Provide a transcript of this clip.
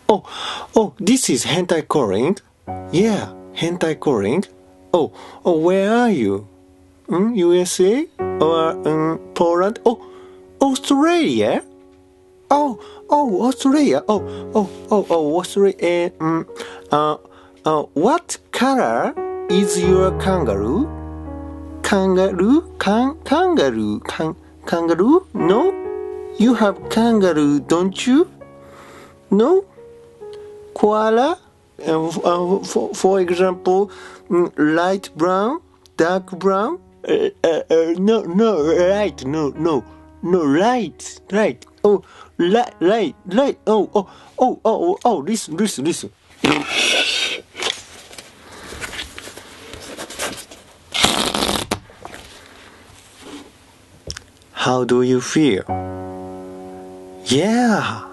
This is Hentai calling. Yeah, Hentai calling. Where are you? USA or Poland? Australia? Australia. Australia. What color is your kangaroo? Kangaroo? No? You have kangaroo, don't you? No? Koala? For example, light brown, dark brown? No, light. Light. Listen. How do you feel? Yeah.